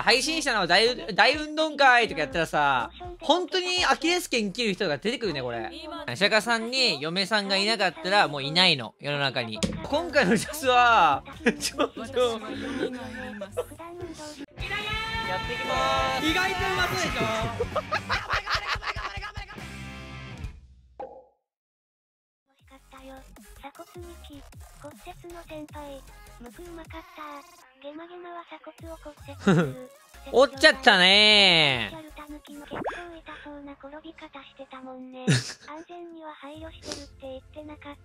配信者の大運動会とかやったらさ、本当にアキレス腱切る人が出てくるね、これ。釈迦さんに嫁さんがいなかったらもういないの、世の中に。今回のジャスは、ちょっと。やっていきまーす。意外とうまそうでしょ鎖骨にき、骨折の先輩、むくうまかった。ゲマゲマは鎖骨を骨折する。 折っちゃったねー。 結構痛そうな転び方してたもんね。安全には配慮してるって言ってなかった？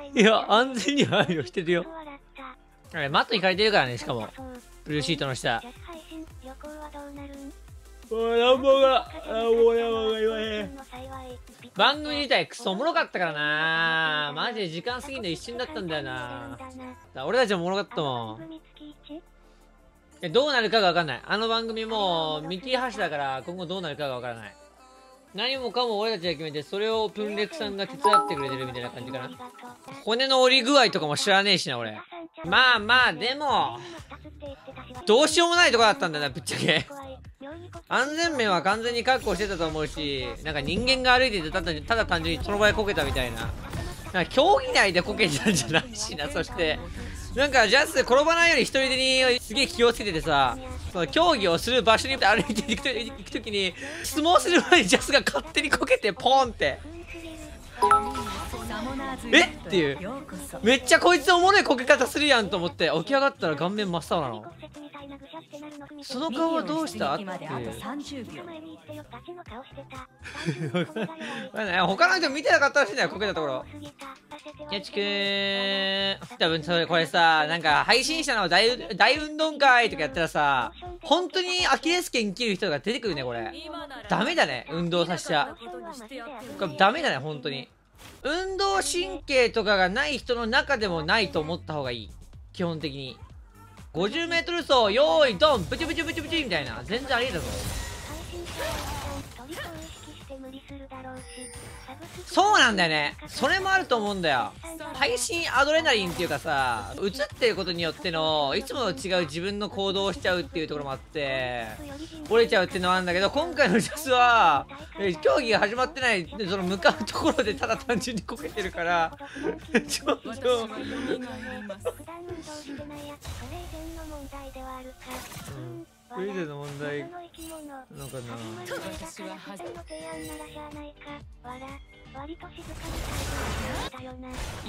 いや、安全には配慮してるよ。あれ、マットに書いてるからね、しかも。ブルーシートの下。 ジャス配信、旅行はどうなるん？ なんぼが言わへん。番組自体クソおもろかったからな。マジで時間過ぎるの一瞬だったんだよな。俺たちもおもろかったもん。どうなるかがわかんない。あの番組も見切り発車だから今後どうなるかがわからない。何もかも俺たちが決めて、それをプンレクさんが手伝ってくれてるみたいな感じかな。骨の折り具合とかも知らねえしな、俺。まあまあ、でもどうしようもないとこだったんだよな、ぶっちゃけ。安全面は完全に確保してたと思うし、なんか人間が歩いててただ単純にその場でこけたみたいな。なんか競技内でこけたんじゃないしな。そしてなんかジャス転ばないように一人でにすげえ気をつけててさ、その競技をする場所に歩いていくときに相撲する前にジャスが勝手にこけてポンってえっていう、めっちゃこいつおもろいこけ方するやんと思って起き上がったら顔面真っ青なの。その顔はどうしたっていう。他の人見てなかったらしいんだよ、こけたところ。やちくー多分それこれさ、なんか配信者の大運動会とかやったらさ、本当にアキレス腱切る人が出てくるね、これ。ダメだね、運動させちゃ。これダメだね、本当に。運動神経とかがない人の中でもないと思った方がいい、基本的に。50m 走よーいドンブチブチブチブチみたいな、全然ありえだぞ。そうなんだよね、それもあると思うんだよ。配信アドレナリンっていうかさ、映ってることによってのいつもと違う自分の行動をしちゃうっていうところもあって折れちゃうっていうのはあるんだけど、今回のジャスは競技が始まってない、その向かうところでただ単純にこけてるからちょっとそれ以前の問題なのかな。 割と静かに対応したよな。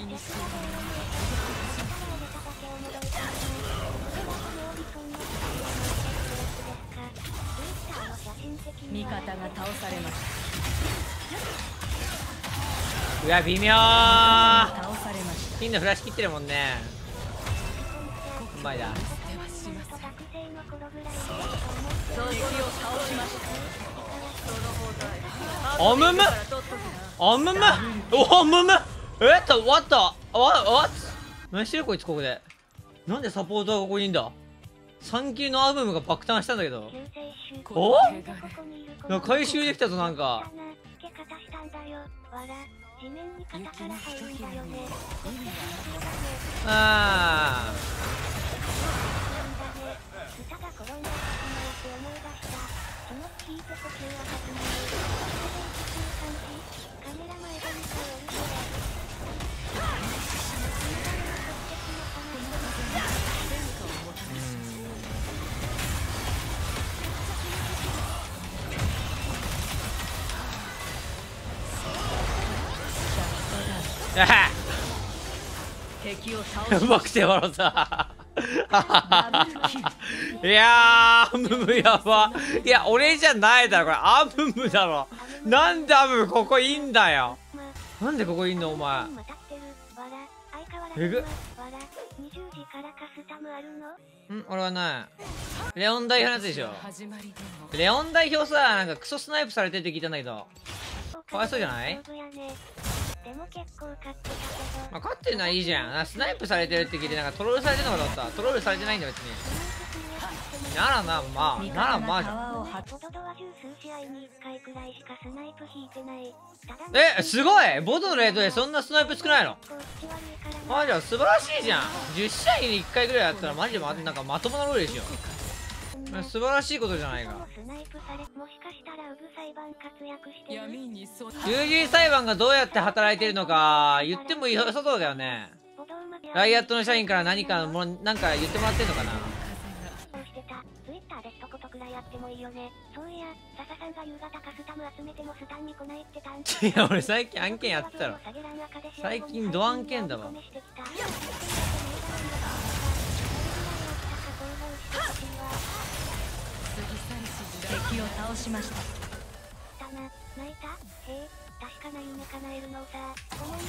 味方が倒されました。 うわ微妙ー。ピンのフラッシュ切ってるもんね。うまいだ。おむむおむむおむむwhat 何してるこいつここで。なんでサポーターがここにいんだ。3級のアブムが爆誕したんだけど。おなんか回収できたぞ。なんかあうまくて笑ったいやー、アムムやば。いや、俺じゃないだろ、これ。アムムだろ。なんでアムムここいいんだよ。なんでここいんの、お前。えぐ。俺はない。レオン代表のやつでしょ。レオン代表さ、なんかクソスナイプされてるって聞いたんだけど。かわいそうじゃない？まあ、勝ってるのはいいじゃん。スナイプされてるって聞いて、なんかトロールされてるのかと思った。トロールされてないんだ別に。ならまあじゃん。すごい。ボトのレートでそんなスナイプ少ないの？じゃあ素晴らしいじゃん。10試合に1回ぐらいやったらマジでなんかまともなロールでしょ。 素晴らしいことじゃないか。従事裁判がどうやって働いてるのか言っても良さそうだよね。ライアットの社員から何かもなんか言ってもらってんのかな。いや俺最近案件やってたろ。最近ド案件だわ。 敵を倒しました。 泣いた？へえ、確かな夢叶えるのをさ、ごめんね。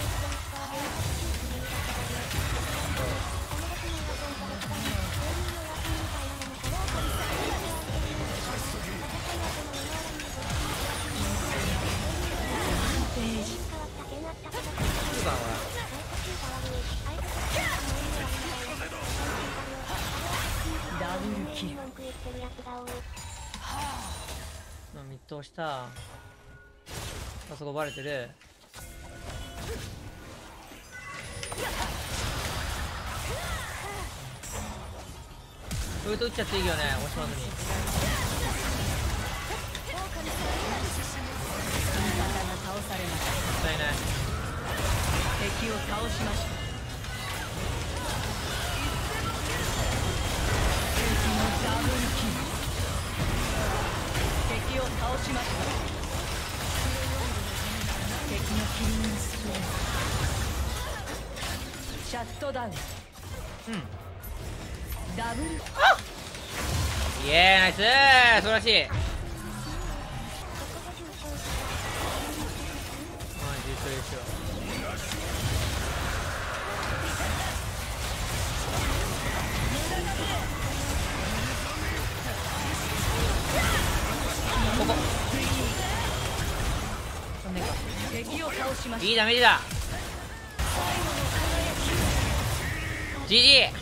ダブルキル。 見通した。あそこバレてる。こういうと打っちゃっていいよね、押しまずに。 味方が倒されました。 もったいない。 敵を倒しました。敵のダブルキル。敵を倒しました。敵のキリンストーン。シャットダウン。ダブル。 イエーイ、ナイスー、素晴らしい。マジそれでしょ。ここ敵を倒しました。 いいダメージだ。 GG。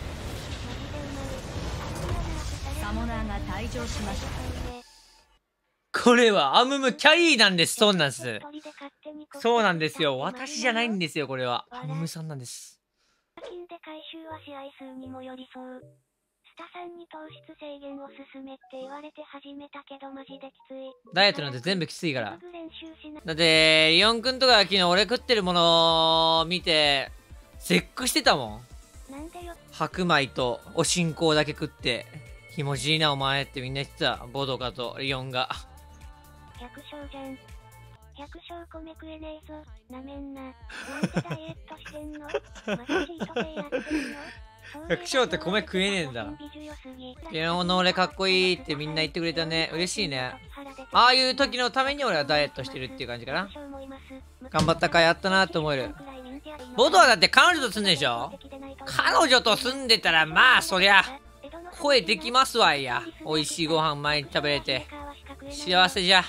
サモナーが退場しました。 これはアムムキャリーなんです。そうなんです。そうなんですよ。私じゃないんですよ。これはアムムさんなんです。 金で回収は試合数にもよりそう。スタさんに糖質制限を進めって言われて始めたけどマジできつい。 ダイエットなんて全部きついから。だってリオンくんとか昨日俺食ってるものを見て絶句してたもん。白米とお新香だけ食って気持ちいいなお前ってみんな言ってた。ボドカとリオンが。 百姓じゃん。百姓米食えねえぞ。なめんな。なんでダイエットしてんの？まだチートデイやってんの？ 百姓って米食えねえんだ。昨日の俺かっこいいってみんな言ってくれたね。嬉しいね。ああいう時のために俺はダイエットしてるっていう感じかな。頑張った甲斐あったなと思える。ボドはだって彼女と住んでるでしょ。彼女と住んでたらまあそりゃ声できますわいや。美味しいご飯毎日食べれて幸せじゃ。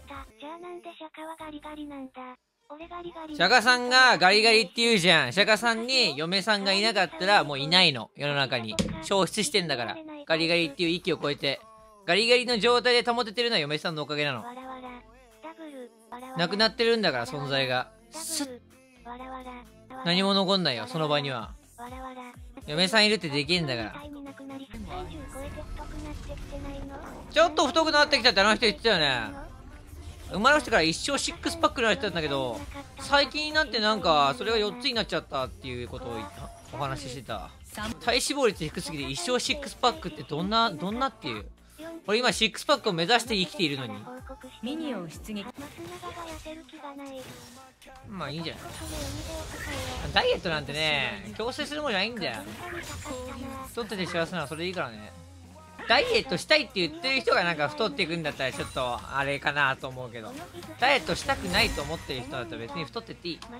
釈迦さんがガリガリって言うじゃん。釈迦さんに嫁さんがいなかったらもういないの。世の中に消失してんだから。ガリガリっていう域を超えてガリガリの状態で保ててるのは嫁さんのおかげなの。なくなってるんだから存在がスッ。何も残んないよその場には。嫁さんいるってできんだから。ちょっと太くなってきたってあの人言ってたよね。生まれましてから一生シックスパックになってたんだけど最近になってなんかそれが4つになっちゃったっていうことをお話ししてた。体脂肪率低すぎて一生シックスパックってどんなっていう。俺今シックスパックを目指して生きているのに。 ミニオン出撃。 まあいいんじゃない。ダイエットなんてね強制するもんじゃないんだよ。太ってて幸せならそれでいいからね。ダイエットしたいって言ってる人がなんか太っていくんだったらちょっとあれかなと思うけど、ダイエットしたくないと思ってる人だったら別に太ってっていい。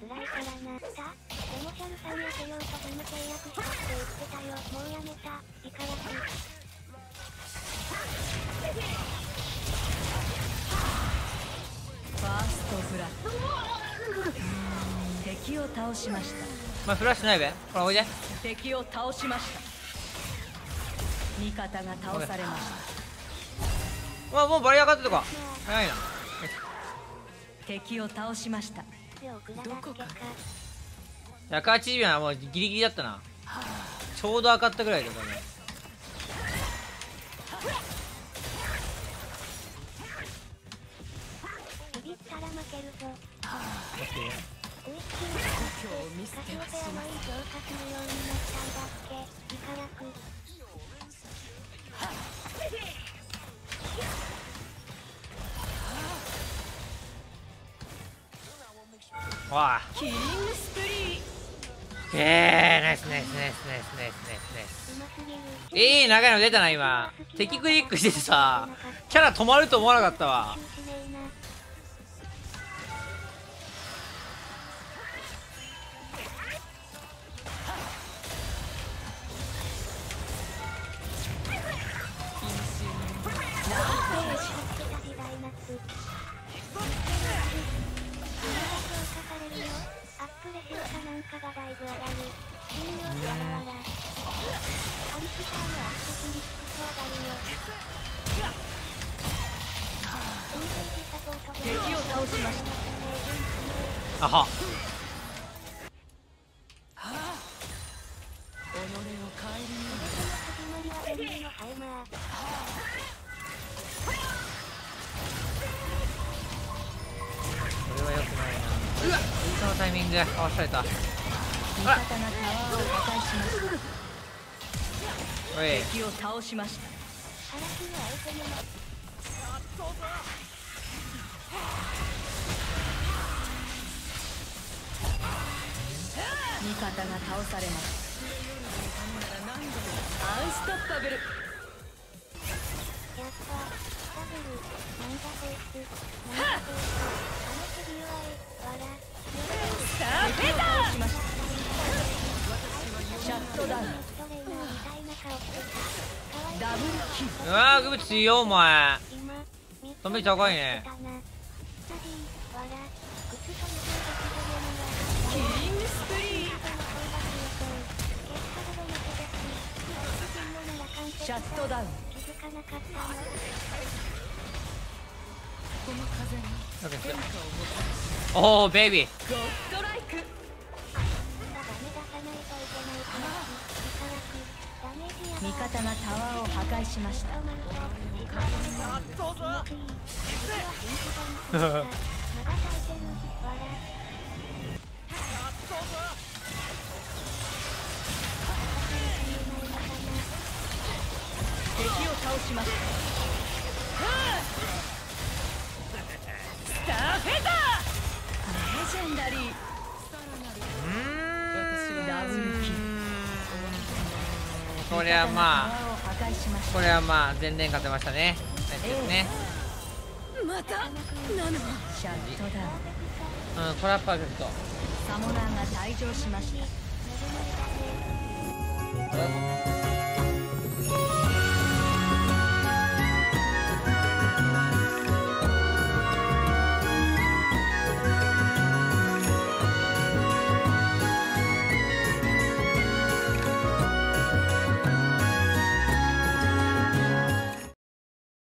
ファーストブラッド。敵を倒しました。 まあフラッシュないべ。ほらおいで。 敵を倒しました。味方が倒されました。 まあもうバリアかってとか早いな。 敵を倒しました。どこか 180秒はもうギリギリだったな。ちょうど上がったぐらいだよね。 強化するようになったんだっけ。イカラク。 わあキリングスプリー。 ナイスナイスナイスナイスナイスナイスナイス。 うますぎる。 いい長いの出たな今。敵クリックしててさキャラ止まると思わなかったわ。 敵を倒しました。 あは己を顧みる。 これは良くないな。うわっそのタイミング合わされた。 味方がタワーを破壊しました。 おい敵を倒しました。味方が倒されます。アンストッパブル。 やっぱダブルなんだこいつなんだこいつあの次はわらさあ出た。シャットダウン。ダブルキル。 うわーグブ強いお前。止め高いね。 キリングスプリー。シャットダウン。 おおベイビー。 ゴッドライク。味方がタワーを破壊しました。敵を倒しました。スターフェザー。レジェンダリー。ダブルキル。 これはまあ全連勝てましたね。ね。 またナノシャットダウン。 これはパーフェクト。 サモナーが退場しました。